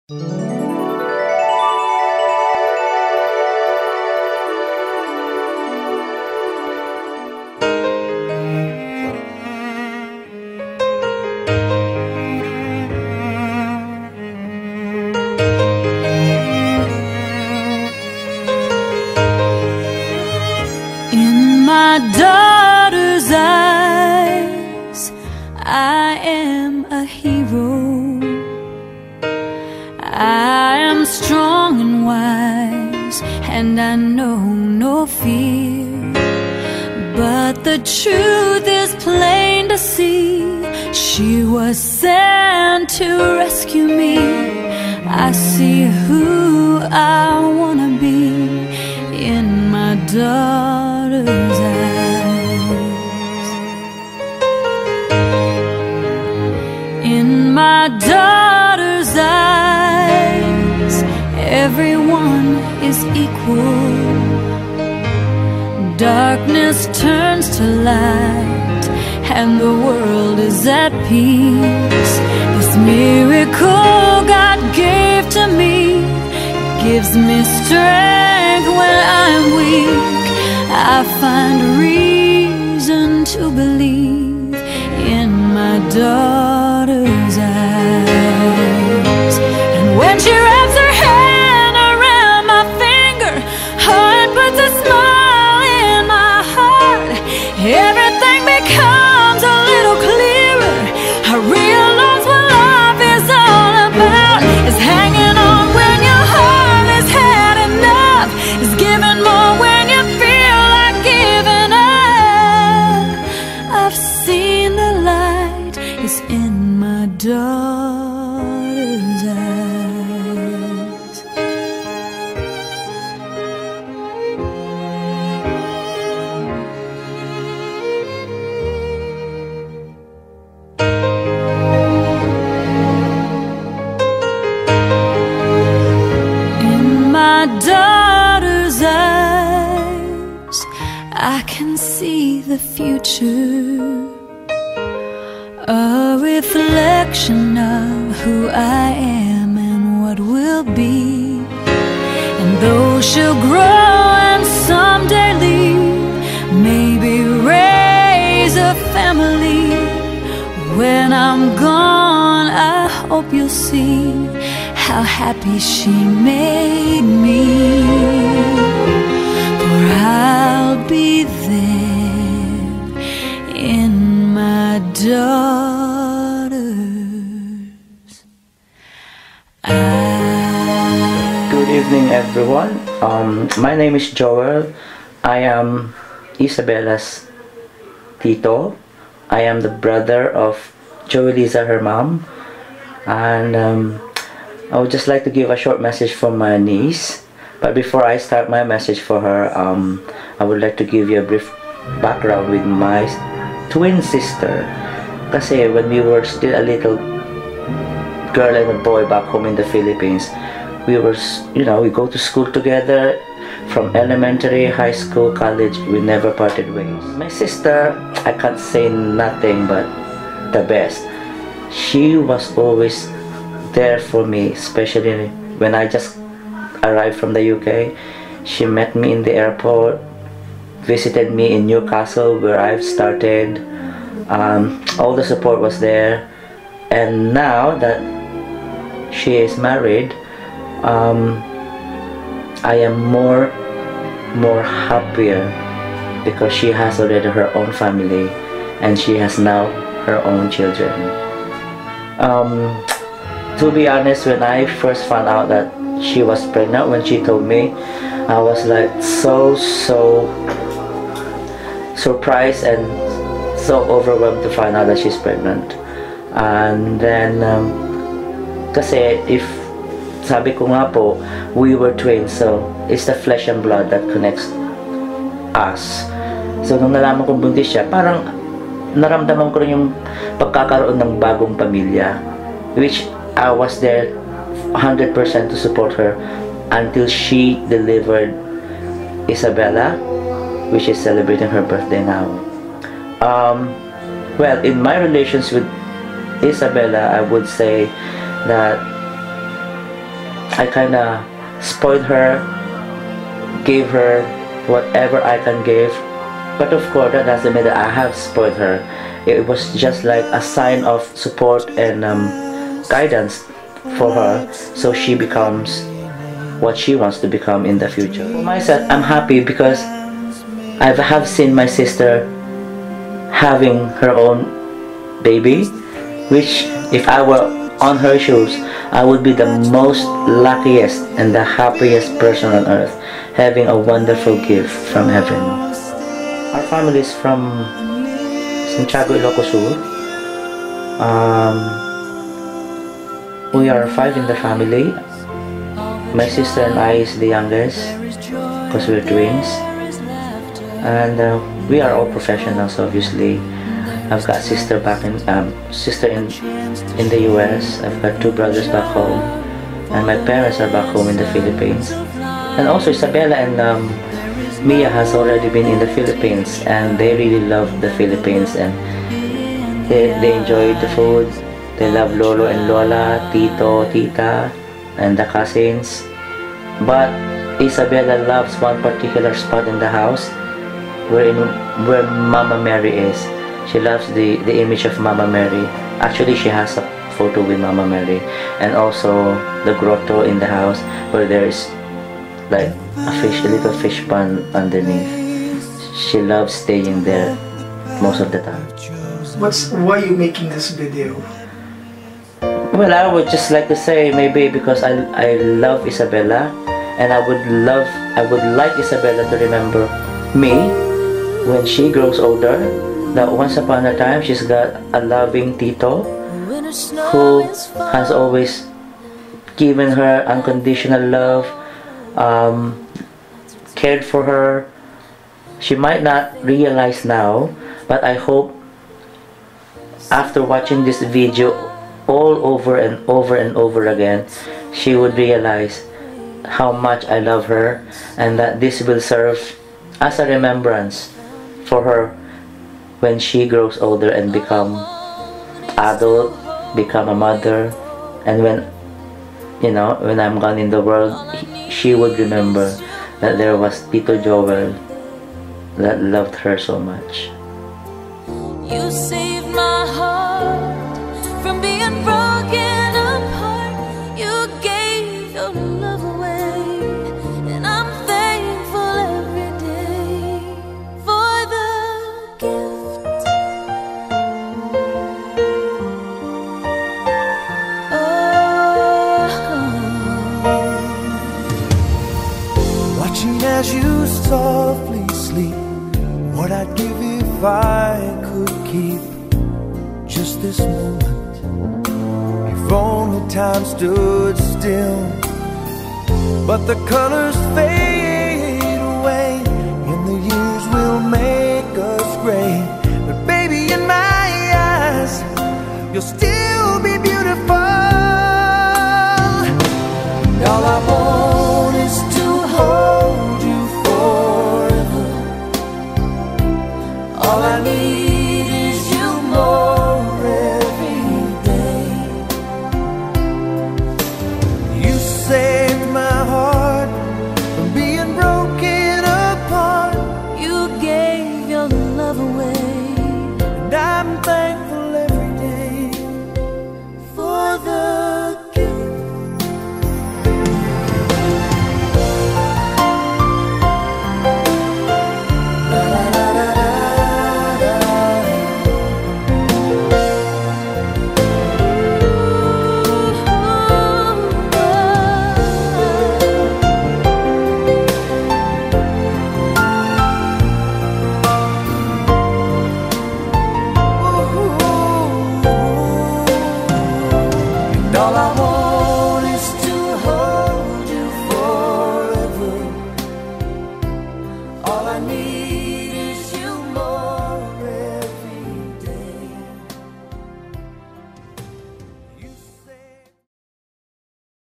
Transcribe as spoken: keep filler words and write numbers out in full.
In my daughter's eyes, I am a hero. I am strong and wise, and I know no fear. But the truth is plain to see. She was sent to rescue me. I see who I wanna be in my daughter's eyes. In my daughter's eyes, everyone is equal. Darkness turns to light, and the world is at peace. This miracle God gave to me gives me strength when I'm weak. I find reason to believe in my daughter's eyes. And when she wraps her hand around my finger, heart puts a smile in my heart. Everything becomes a little clearer. I realize what life is all about. It's hanging on when your heart has had enough. It's giving more when you feel like giving up. I've seen the light is in my daughter's eyes. In my daughter's eyes, I can see the future, a reflection of who I am and what will be. And though she'll grow and someday leave, maybe raise a family, when I'm gone, I hope you'll see how happy she made me. For I'll be there in my daughter's eyes. Good evening, everyone. Um, my name is Joel. I am Isabella's tito. I am the brother of Joelisa, her mom. And um, I would just like to give a short message from my niece. But before I start my message for her, um, I would like to give you a brief background with my twin sister. Kasi when we were still a little girl and a boy back home in the Philippines, we were, you know, we go to school together from elementary, high school, college. We never parted ways. My sister, I can't say nothing but the best. She was always there for me, especially when I just arrived from the U K. She met me in the airport, visited me in Newcastle where I've started. Um, all the support was there, and now that she is married, um, I am more more happier because she has already her own family and she has now her own children. Um, to be honest, when I first found out that she was pregnant, when she told me, I was like so so surprised and so overwhelmed to find out that she's pregnant. And then um, kasi if sabi ko nga po, we were twins, so it's the flesh and blood that connects us. So nung nalaman kong buntis siya, parang naramdaman ko rin yung pagkakaroon ng bagong pamilya, which I was there one hundred percent to support her until she delivered Isabella, which is celebrating her birthday now. Um, well, in my relations with Isabella, I would say that I kind of spoiled her, gave her whatever I can give. But of course, that doesn't mean that I have spoiled her. It was just like a sign of support and um, guidance for her, so she becomes what she wants to become in the future. For myself, I'm happy because I have seen my sister having her own baby, which if I were on her shoes, I would be the most luckiest and the happiest person on earth, having a wonderful gift from heaven. Our family is from Santiago, Ilocos Sur. Um, we are five in the family. My sister and I is the youngest because we're twins. And uh, we are all professionals, obviously. I've got sister back in um, sister in in the U S. I've got two brothers back home, and my parents are back home in the Philippines. And also Isabella and um, Mia has already been in the Philippines, and they really love the Philippines, and they they enjoy the food. They love Lolo and Lola, Tito, Tita, and the cousins. But Isabella loves one particular spot in the house, where in where Mama Mary is. She loves the, the image of Mama Mary. Actually, she has a photo with Mama Mary. And also the grotto in the house where there is like a fish, a little fish pond underneath. She loves staying there most of the time. What's why are you making this video? Well, I would just like to say maybe because I, I love Isabella, and I would love I would like Isabella to remember me when she grows older. That once upon a time she's got a loving Tito who has always given her unconditional love, um, cared for her. She might not realize now, but I hope after watching this video all over and over and over again, she would realize how much I love her, and that this will serve as a remembrance for her when she grows older and become adult, become a mother, and when, you know, when I'm gone in the world, she would remember that there was Tito Joel that loved her so much. You saved my heart from being broken apart. You gave your love away, and I'm thankful every day for the gift. As you softly sleep, what I'd give if I could keep just this moment. If only time stood still, but the colors fade away, and the years will make us gray. But baby, in my eyes, you're still